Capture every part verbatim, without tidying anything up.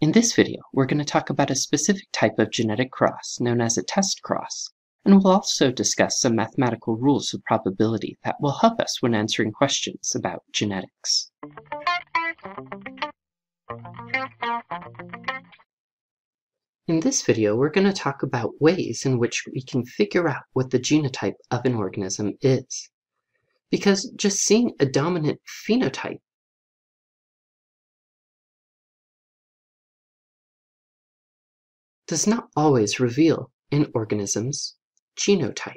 In this video, we're going to talk about a specific type of genetic cross known as a test cross, and we'll also discuss some mathematical rules of probability that will help us when answering questions about genetics. In this video, we're going to talk about ways in which we can figure out what the genotype of an organism is. Because just seeing a dominant phenotype does not always reveal an organism's genotype.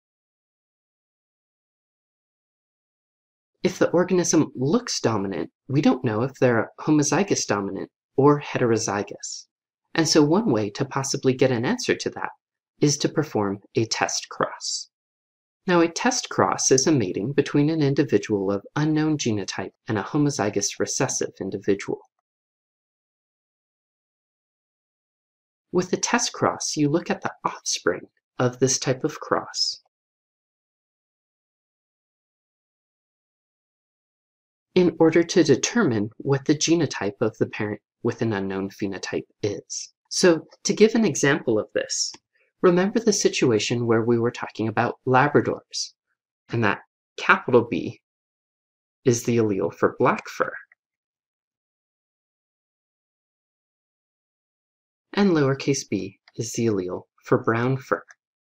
If the organism looks dominant, we don't know if they're homozygous dominant or heterozygous. And so one way to possibly get an answer to that is to perform a test cross. Now, a test cross is a mating between an individual of unknown genotype and a homozygous recessive individual. With a test cross, you look at the offspring of this type of cross in order to determine what the genotype of the parent with an unknown phenotype is. So, to give an example of this, remember the situation where we were talking about Labradors, and that capital B is the allele for black fur, and lowercase b is the allele for brown fur.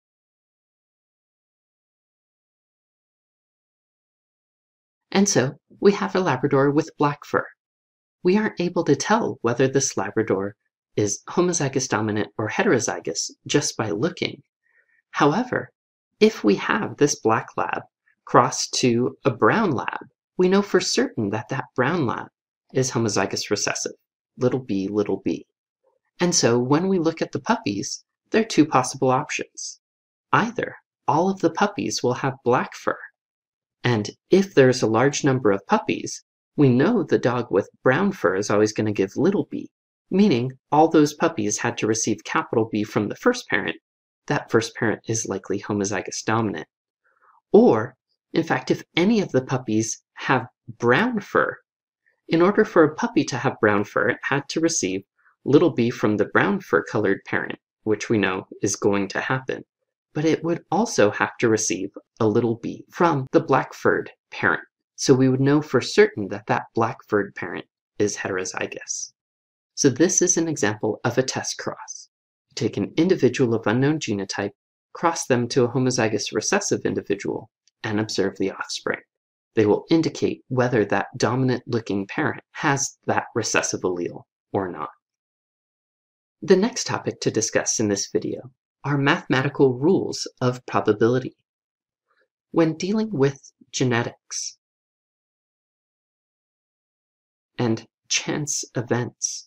And so, we have a Labrador with black fur. We aren't able to tell whether this Labrador is homozygous dominant or heterozygous just by looking. However, if we have this black lab crossed to a brown lab, we know for certain that that brown lab is homozygous recessive, little b, little b. And so when we look at the puppies, there are two possible options. Either all of the puppies will have black fur, and if there's a large number of puppies, we know the dog with brown fur is always going to give little b, meaning all those puppies had to receive capital B from the first parent. That first parent is likely homozygous dominant. Or, in fact, if any of the puppies have brown fur, in order for a puppy to have brown fur, it had to receive little b from the brown fur colored parent, which we know is going to happen. But it would also have to receive a little b from the black furred parent. So we would know for certain that that black furred parent is heterozygous. So this is an example of a test cross. You take an individual of unknown genotype, cross them to a homozygous recessive individual, and observe the offspring. They will indicate whether that dominant-looking parent has that recessive allele or not. The next topic to discuss in this video are mathematical rules of probability. When dealing with genetics and chance events,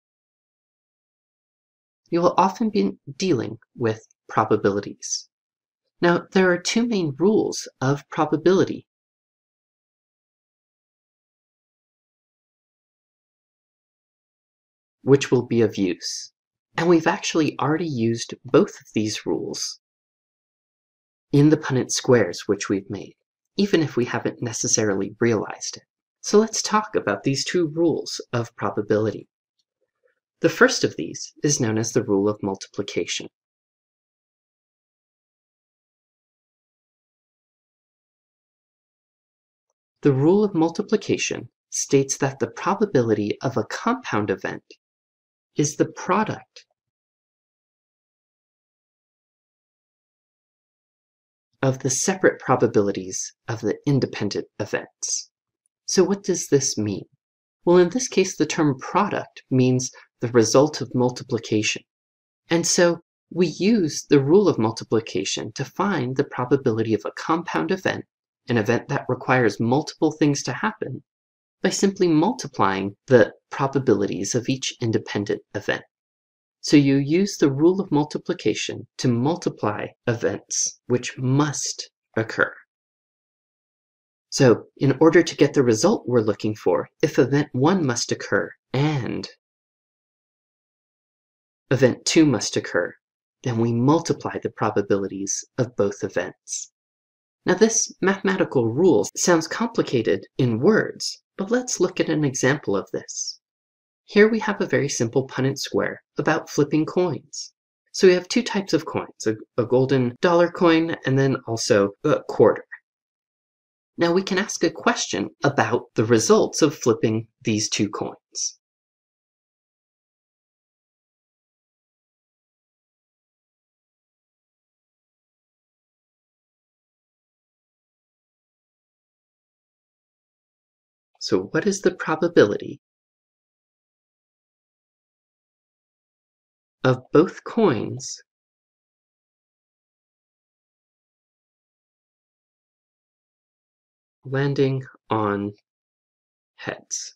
you will often be dealing with probabilities. Now, there are two main rules of probability. Which will be of use. And we've actually already used both of these rules in the Punnett squares which we've made, even if we haven't necessarily realized it. So let's talk about these two rules of probability. The first of these is known as the rule of multiplication. The rule of multiplication states that the probability of a compound event is the product of the separate probabilities of the independent events. So what does this mean? Well, in this case, the term product means the result of multiplication. And so we use the rule of multiplication to find the probability of a compound event, an event that requires multiple things to happen, by simply multiplying the probabilities of each independent event. So you use the rule of multiplication to multiply events which must occur. So in order to get the result we're looking for, if event one must occur and event two must occur, then we multiply the probabilities of both events. Now this mathematical rule sounds complicated in words, but let's look at an example of this. Here we have a very simple Punnett square about flipping coins. So we have two types of coins, a, a golden dollar coin and then also a quarter. Now we can ask a question about the results of flipping these two coins. So what is the probability of both coins landing on heads?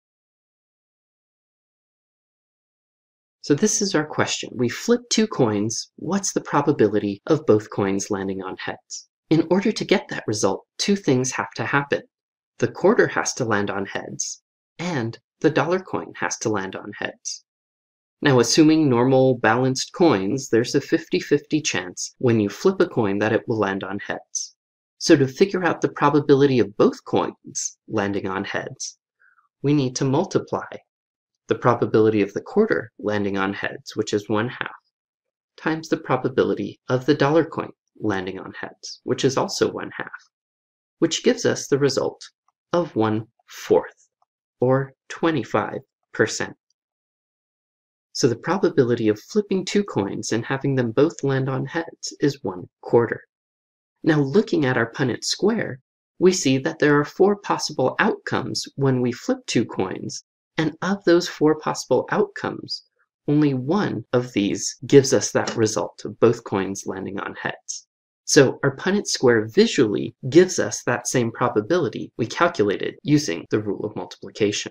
So this is our question. We flip two coins. What's the probability of both coins landing on heads? In order to get that result, two things have to happen. The quarter has to land on heads, and the dollar coin has to land on heads. Now, assuming normal balanced coins, there's a fifty fifty chance when you flip a coin that it will land on heads. So to figure out the probability of both coins landing on heads, we need to multiply the probability of the quarter landing on heads, which is one half, times the probability of the dollar coin landing on heads, which is also one half, which gives us the result of one fourth, or twenty-five percent. So the probability of flipping two coins and having them both land on heads is one quarter. Now looking at our Punnett square, we see that there are four possible outcomes when we flip two coins, and of those four possible outcomes, only one of these gives us that result of both coins landing on heads. So our Punnett square visually gives us that same probability we calculated using the rule of multiplication.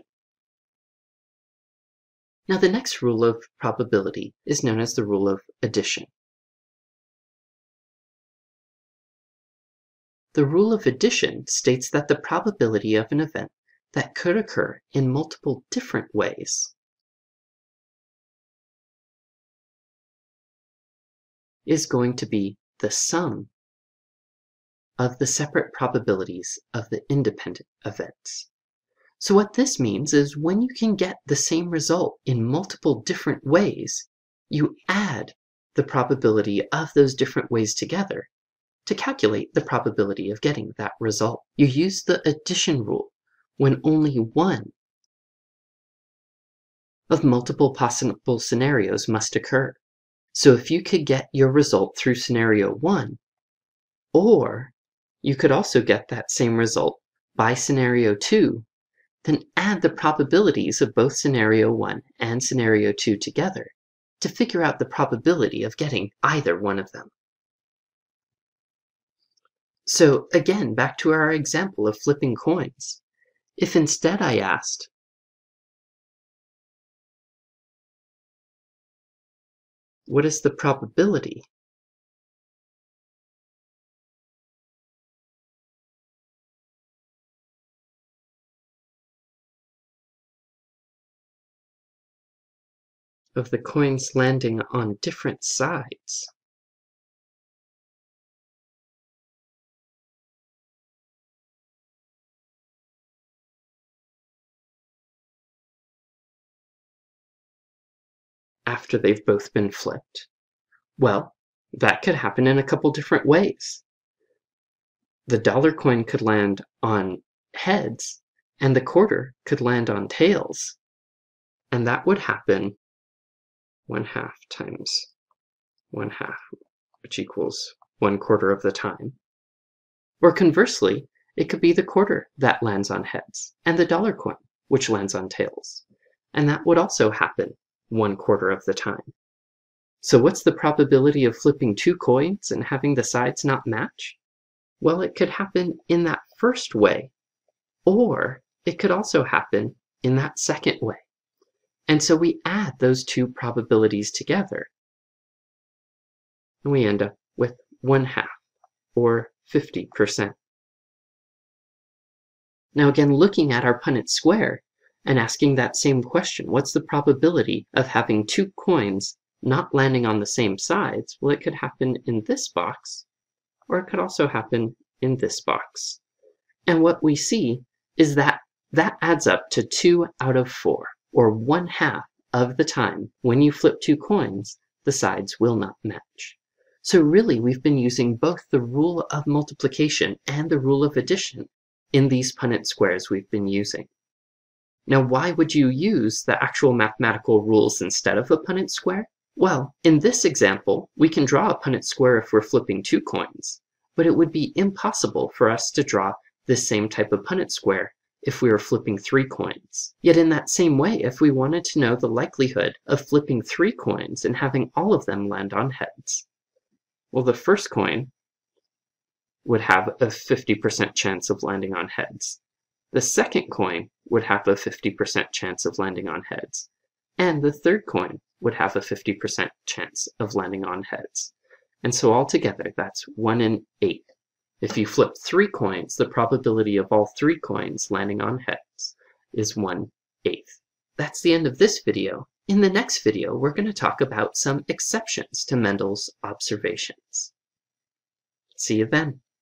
Now the next rule of probability is known as the rule of addition. The rule of addition states that the probability of an event that could occur in multiple different ways is going to be the sum of the separate probabilities of the independent events. So what this means is when you can get the same result in multiple different ways, you add the probability of those different ways together to calculate the probability of getting that result. You use the addition rule when only one of multiple possible scenarios must occur. So if you could get your result through scenario one, or you could also get that same result by scenario two, then add the probabilities of both scenario one and scenario two together to figure out the probability of getting either one of them. So again, back to our example of flipping coins. If instead I asked, what is the probability of the coins landing on different sides? After they've both been flipped? Well, that could happen in a couple different ways. The dollar coin could land on heads, and the quarter could land on tails. And that would happen one half times one half, which equals one quarter of the time. Or conversely, it could be the quarter that lands on heads, and the dollar coin, which lands on tails. And that would also happen one quarter of the time. So what's the probability of flipping two coins and having the sides not match? Well, it could happen in that first way, or it could also happen in that second way. And so we add those two probabilities together, and we end up with one half, or fifty percent. Now again, looking at our Punnett square and asking that same question, what's the probability of having two coins not landing on the same sides? Well, it could happen in this box, or it could also happen in this box. And what we see is that that adds up to two out of four. or one half of the time when you flip two coins, the sides will not match. So really, we've been using both the rule of multiplication and the rule of addition in these Punnett squares we've been using. Now, why would you use the actual mathematical rules instead of a Punnett square? Well, in this example, we can draw a Punnett square if we're flipping two coins, but it would be impossible for us to draw this same type of Punnett square if we were flipping three coins. Yet in that same way, if we wanted to know the likelihood of flipping three coins and having all of them land on heads, well, the first coin would have a fifty percent chance of landing on heads. The second coin would have a fifty percent chance of landing on heads. And the third coin would have a fifty percent chance of landing on heads. And so altogether, that's one in eight. If you flip three coins, the probability of all three coins landing on heads is one eighth. That's the end of this video. In the next video, we're going to talk about some exceptions to Mendel's observations. See you then.